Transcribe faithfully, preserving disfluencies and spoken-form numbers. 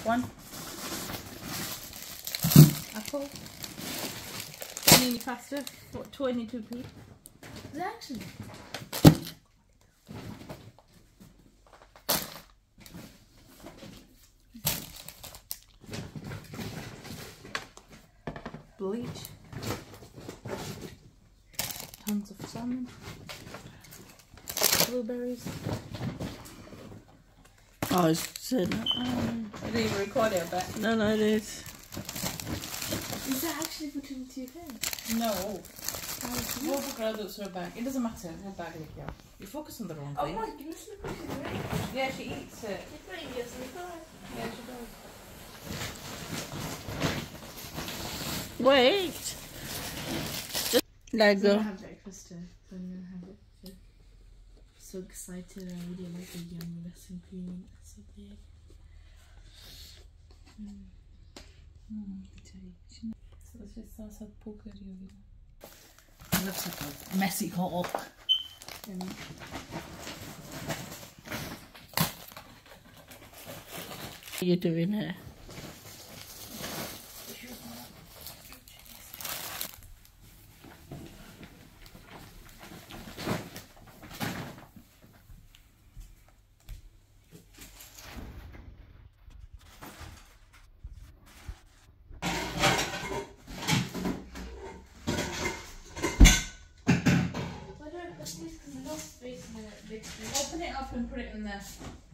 one. Apple. Panini pasta for twenty-two p. Is it actually? Bleach. Tons of salmon. Blueberries. Oh, it's uh, um, I didn't even record it, but no, no, it is. Is that actually for twenty-two p? no. What book are those her bag? It doesn't matter what bag it is. You focus on the wrong Oh thing. my goodness, look what she's doing. Yeah, she eats it. She's putting this in the car. Yeah, she does. Wait. I'm Lego. gonna have breakfast too. So I'm gonna have it too. So excited! I really like the yummy recipe cream. It's so big. Mm. Mm, so this is also poker yoga. It looks like a messy hole. And What are you doing here? why do I put these? Because there's no space in the big space. Open it up and put it in there.